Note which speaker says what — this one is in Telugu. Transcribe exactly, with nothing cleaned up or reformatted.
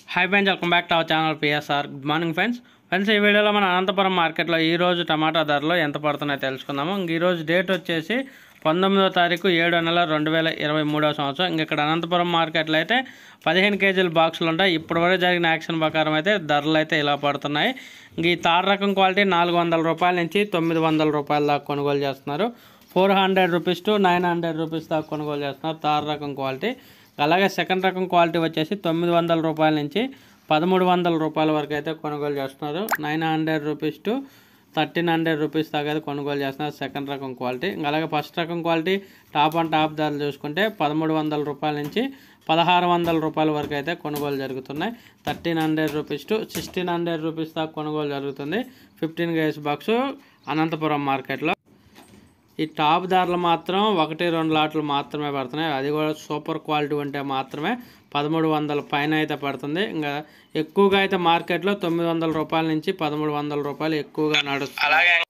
Speaker 1: High friends, welcome back to our channel P S R. Good morning friends. Friends, ఈ వీడియోలో మన అనంతపురం మార్కెట్లో ఈరోజు టమాటా ధరలు ఎంత పడుతున్నాయో తెలుసుకుందాము. ఇంక ఈరోజు డేట్ వచ్చేసి పంతొమ్మిదో తారీఖు ఏడో నెల రెండు వేల ఇరవై మూడవ సంవత్సరం. ఇంక ఇక్కడ అనంతపురం మార్కెట్లో అయితే పదిహేను కేజీల బాక్సులు ఉంటాయి. ఇప్పటి వరకు జరిగిన యాక్షన్ ప్రకారం అయితే ధరలు అయితే ఇలా పడుతున్నాయి. ఇంక ఈ తార్ రకం క్వాలిటీ నాలుగు వందల రూపాయల నుంచి తొమ్మిది వందల రూపాయల దాకా కొనుగోలు చేస్తున్నారు. Four hundred rupees to nine hundred rupees దాకా కొనుగోలు చేస్తున్నారు తార్ రకం క్వాలిటీ. అలాగే సెకండ్ రకం క్వాలిటీ వచ్చేసి తొమ్మిది వందల రూపాయల నుంచి పదమూడు వందల రూపాయల వరకు అయితే కొనుగోలు చేస్తున్నారు. Nine hundred rupees to thirteen hundred rupees దాకా అయితే కొనుగోలు చేస్తున్నారు సెకండ్ రకం క్వాలిటీ. అలాగే ఫస్ట్ రకం క్వాలిటీ టాప్ అండ్ టాప్ ధరలు చూసుకుంటే పదమూడు వందల రూపాయల నుంచి పదహారు వందల రూపాయల వరకు అయితే కొనుగోలు జరుగుతున్నాయి. Thirteen hundred rupees to sixteen hundred rupees దాకా కొనుగోలు జరుగుతుంది ఫిఫ్టీన్ కేజీస్ బాక్స్ అనంతపురం మార్కెట్లో. ఈ టాప్ ధరలు మాత్రం ఒకటి రెండు లాట్లు మాత్రమే పడుతున్నాయి. అది కూడా సూపర్ క్వాలిటీ ఉంటే మాత్రమే పదమూడు వందల పైన అయితే పడుతుంది. ఇంకా ఎక్కువగా అయితే మార్కెట్లో తొమ్మిది వందల రూపాయల నుంచి పదమూడు వందల రూపాయలు ఎక్కువగా నడుస్తుంది.